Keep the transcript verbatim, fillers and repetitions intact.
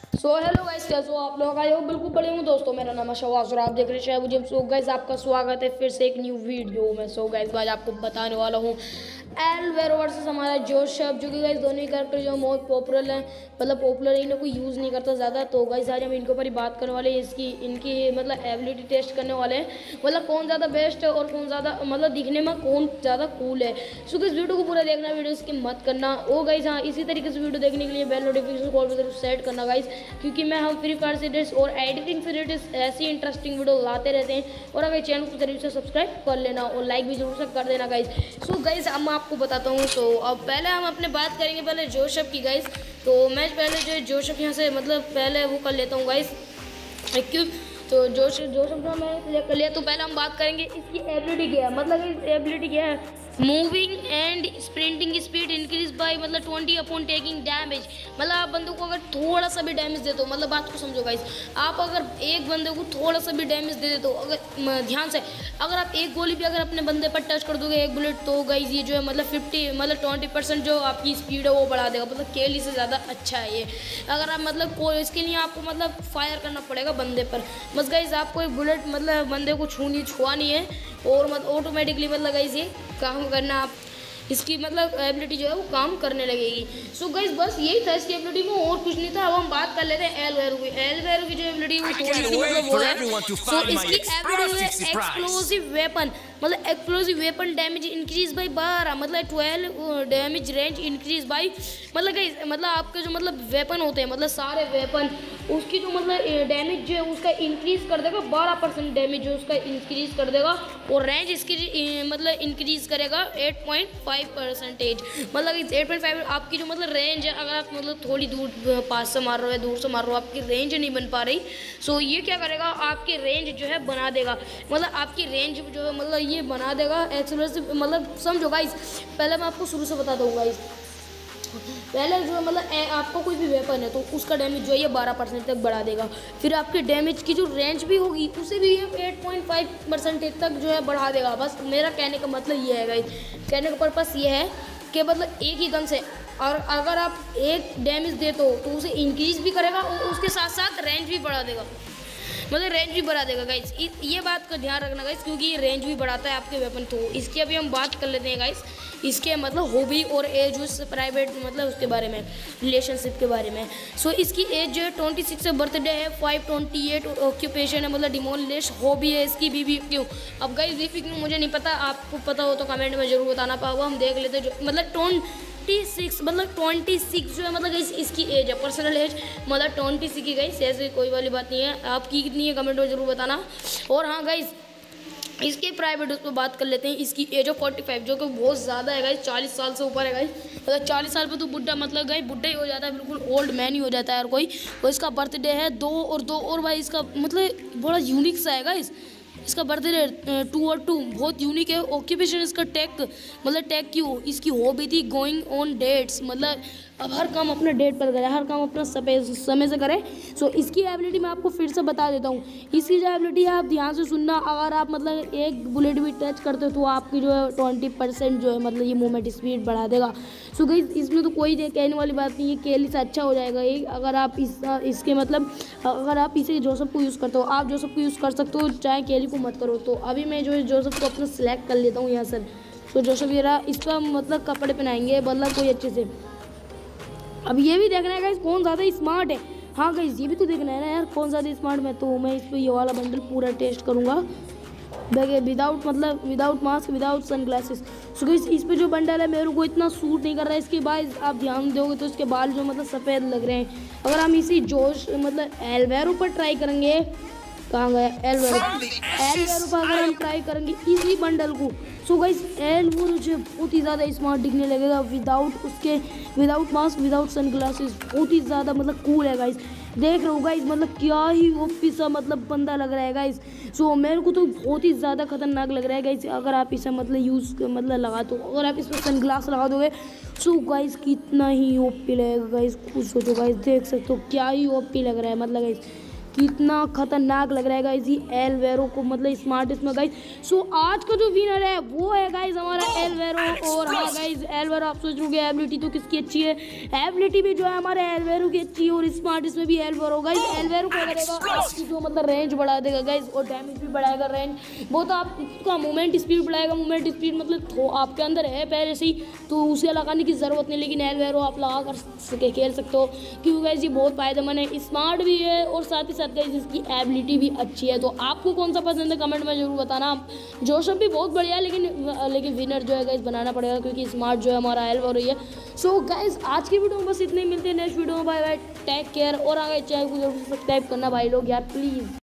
So hello guys, कैसे हो आप लोग? आए हो बिल्कुल बढ़िया हूँ दोस्तों। मेरा नाम है शवाज और आप देख रहे हैं मुझे। सो गाइस, आपका स्वागत है फिर से एक न्यू वीडियो में। सो गाइस, आज आपको बताने वाला हूँ एलवेरो वर्सेस हमारा जोशफ, जो कि गाइस दोनों ही कैरेक्टर जो बहुत पॉपुलर है, मतलब पॉपुलर है, इन्हें कोई यूज़ नहीं करता ज़्यादा। तो गाइस आज हम इनके ऊपर ही बात करने वाले हैं, इसकी इनकी मतलब एबिलिटी टेस्ट करने वाले हैं, मतलब कौन ज़्यादा बेस्ट है और कौन ज़्यादा मतलब दिखने में कौन ज़्यादा कूल है। सो इस वीडियो को पूरा देखना, वीडियो स्किप मत करना। ओ गाइस हाँ, इसी तरीके से वीडियो देखने के लिए बेल नोटिफिकेशन कॉल पर सेट करना गाइस, क्योंकि मैं हम फ्री फायर से रिलेटेड और एडिटिंग से रिलेटेड ऐसी इंटरेस्टिंग वीडियो लाते रहते हैं। और अगर चैनल को जरूर से सब्सक्राइब कर लेना और लाइक भी जरूर से कर देना गाइस। सो गाइस अब मैं आपको बताता हूँ। तो अब पहले हम अपने बात करेंगे पहले जोशफ की गाइस। तो मैं पहले जो है जोशफ यहाँ से मतलब पहले वो कर लेता हूँ गाइस, क्यों। तो जोश जोशफ का मैं सिलेक्ट कर लिया। तो पहले हम बात करेंगे इसकी एबिलिटी क्या है, मतलब इस एबिलिटी क्या है, moving and sprinting speed increase by मतलब ट्वेंटी अपॉन टेकिंग डैमेज। मतलब आप बंदों को अगर थोड़ा सा भी डैमेज दे दो, मतलब बात को समझो गाइस, आप अगर एक बंदे को थोड़ा सा भी डैमेज दे दे तो अगर ध्यान से अगर आप एक गोली भी अगर अपने बंदे पर टच कर दोगे, एक बुलेट, तो गाइस ये जो है मतलब फिफ्टी मतलब ट्वेंटी परसेंट जो आपकी स्पीड है वो बढ़ा देगा। मतलब केली से ज़्यादा अच्छा है ये। अगर आप मतलब को इसके लिए आपको मतलब फायर करना पड़ेगा बंदे पर, बस गाइस आपको एक बुलेट मतलब बंदे को छूनी छुआनी है और मतलब ऑटोमेटिकली मतलब गाइस ये काम करना, आप इसकी मतलब एबिलिटी जो है वो काम करने लगेगी। सो so गाइस बस यही था इसकी एबिलिटी में, और कुछ नहीं था। अब हम बात कर लेते हैं एलवेरो की। एलवेरो की जो एबिलिटी वो थोड़ी सी मतलब वो है। सो इसकी एबिलिटी है एक्सप्लोसिव वेपन, मतलब explosive weapon damage increase by बारह, मतलब twelve damage range increase by, मतलब गाइस मतलब आपके जो मतलब वेपन होते हैं, मतलब सारे वेपन, उसकी जो मतलब डैमेज जो है उसका इंक्रीज कर देगा, बारह परसेंट डैमेज जो उसका इंक्रीज कर देगा। और रेंज इसकी मतलब इंक्रीज करेगा एट पॉइंट फाइव परसेंटेज, मतलब एट पॉइंट फाइव आपकी जो मतलब रेंज है, अगर आप मतलब थोड़ी दूर पास से मार रहे हो, दूर से मार रहे हो, आपकी रेंज नहीं बन पा रही, सो ये क्या करेगा, आपकी रेंज जो है बना देगा। मतलब आपकी रेंज जो है मतलब ये बना देगा एक्सप्लोसिव, मतलब समझो गाइस। पहले मैं आपको शुरू से बता दूँ गाइस, पहले जो मतलब आपका कोई भी वेपन है तो उसका डैमेज जो है ये बारह परसेंट तक बढ़ा देगा। फिर आपके डैमेज की जो रेंज भी होगी उसे भी ये एट पॉइंट फाइव परसेंटेज तक जो है बढ़ा देगा। बस मेरा कहने का मतलब ये है गाइस, कहने का पर्पस ये है कि मतलब एक ही गन से और अगर आप एक डैमेज दे तो, तो उसे इंक्रीज भी करेगा और उसके साथ साथ रेंज भी बढ़ा देगा, मतलब रेंज भी बढ़ा देगा गाइस। ये बात का ध्यान रखना गाइस, क्योंकि ये रेंज भी बढ़ाता है आपके वेपन। तो इसकी अभी हम बात कर लेते हैं गाइस, इसके मतलब हॉबी और एज उस प्राइवेट मतलब उसके बारे में, रिलेशनशिप के बारे में। सो so, इसकी एज जो है ट्वेंटी सिक्स है, बर्थडे है फाइव ट्वेंटी एट, ऑक्यूपेशन है मतलब डिमोलिश, हॉबी है इसकी बीबी क्यों। अब गाइस बीबी क्यों मुझे नहीं पता, आपको पता हो तो कमेंट में जरूर बताना पाओगे, हम देख लेते जो मतलब टोन सिक्स मतलब ट्वेंटी सिक्स जो है मतलब गाइस इसकी एज है, पर्सनल एज मतलब ट्वेंटी सिक्स की गाइस, ऐसे कोई वाली बात नहीं है। आपकी कितनी है कमेंट में जरूर बताना। और हाँ गाइस, इसके प्राइवेट उस पर बात कर लेते हैं। इसकी एज ऑफ फोर्टी फाइव जो कि बहुत ज़्यादा है गाइस, चालीस साल से ऊपर है गाइस, मतलब चालीस साल पे तो बुढ़ा मतलब गाइस बुढ़ा ही हो जाता है, बिल्कुल ओल्ड मैन ही हो जाता है। और कोई और इसका बर्थडे है दो और दो और भाई इसका मतलब बड़ा यूनिक सा है गाइस, इसका बर्थडे टू और टू बहुत यूनिक है। ऑक्यूपेशन इसका टेक मतलब टेक क्यों, इसकी हॉबी थी गोइंग ऑन डेट्स, मतलब अब हर काम अपने डेट पर करे, हर काम अपना समय समय से करे। सो so, इसकी एबिलिटी मैं आपको फिर से बता देता हूँ। इसकी जो एबिलिटी है आप ध्यान से सुनना, अगर आप मतलब एक बुलेट भी टच करते हो तो आपकी जो है ट्वेंटी परसेंट जो है मतलब ये मूवमेंट स्पीड बढ़ा देगा। सो so, गाइस इसमें तो कोई कहने वाली बात नहीं है, केली से अच्छा हो जाएगा ये अगर आप इस इसके मतलब अगर आप इसे जोसफ को यूज़ करते हो, आप जोसफ को यूज़ कर सकते हो, चाहे केली को मत करो। तो अभी मैं जो है जोसफ को अपना सिलेक्ट कर लेता हूँ यहाँ सर। तो जोसफ ये रहा, इसका मतलब कपड़े पहनाएंगे मतलब कोई अच्छे से। अब ये भी देखना है गाइस कौन ज़्यादा स्मार्ट है। हाँ गाइस ये भी तो देखना है ना यार कौन ज़्यादा स्मार्ट में। तो मैं इस पर ये वाला बंडल पूरा टेस्ट करूँगा, देखिए विदाउट मतलब without mask without sunglasses. So guys इस पे जो बंडल है मेरे को इतना सूट नहीं कर रहा है। इसके बाद आप ध्यान दोगे तो इसके बाल जो मतलब सफ़ेद लग रहे हैं। अगर हम इसी जोश मतलब एलवेरो पर ट्राई करेंगे, कहाँ गया एलवेरो, एलवेरो पर अगर हम ट्राई करेंगे इसी बंडल को, सो गाइस एलवेरो जो बहुत ही ज़्यादा स्मार्ट दिखने लगेगा विदाउट उसके without mask without sunglasses, बहुत ही ज़्यादा मतलब कूल है गाइस। देख रहे हो गाइस मतलब क्या ही ओपी सा मतलब बंदा लग रहा है गाइस। सो मेरे को तो बहुत ही ज़्यादा खतरनाक लग रहा है गाइस अगर आप इसे मतलब यूज़ मतलब लगा तो, अगर आप इस पर सन ग्लास लगा दोगे सो गाइस कितना ही ओपी लगेगा गाइस, खुद सोचो गाइस, देख सकते हो क्या ही ओपी लग रहा है मतलब गाइस कितना खतरनाक लग रहा है गाइज ये एलवेरो को, मतलब स्मार्टेस्ट में गाइज। सो आज का जो विनर है वो है गाइज हमारा एलवेरो। और हाँ गाइज एलवेरो आप सोच रहे हो एबिलिटी तो किसकी अच्छी है, एबिलिटी भी जो है हमारे एलवेरो की अच्छी है और स्मार्टेस्ट में भी एलवेरो गाइज। एलवेरो क्या करेगा आपकी जो मतलब रेंज बढ़ा देगा गाइज और डैमेज भी बढ़ाएगा रेंज, वो तो आपका मूवमेंट स्पीड बढ़ाएगा। मूवमेंट स्पीड मतलब तो आपके अंदर है पहले से ही, तो उसे लगाने की ज़रूरत नहीं, लेकिन एलवेरो आप लगा कर सके खेल सकते हो क्योंकि गाइज ये बहुत फायदेमंद है, स्मार्ट भी है और साथ ही साथ गाइज इसकी एबिलिटी भी अच्छी है। तो आपको कौन सा पसंद है कमेंट में जरूर बताना। जोशप भी बहुत बढ़िया है, लेकिन लेकिन विनर जो है गाइज बनाना पड़ेगा क्योंकि स्मार्ट जो है हमारा एलवेरो ही है। सो गाइज आज की वीडियो में बस इतने ही, मिलते हैं नेक्स्ट वीडियो में। बाय बाय, टेक केयर और आगे चैनल को जरूर सब्सक्राइब करना भाई लोग यार प्लीज़।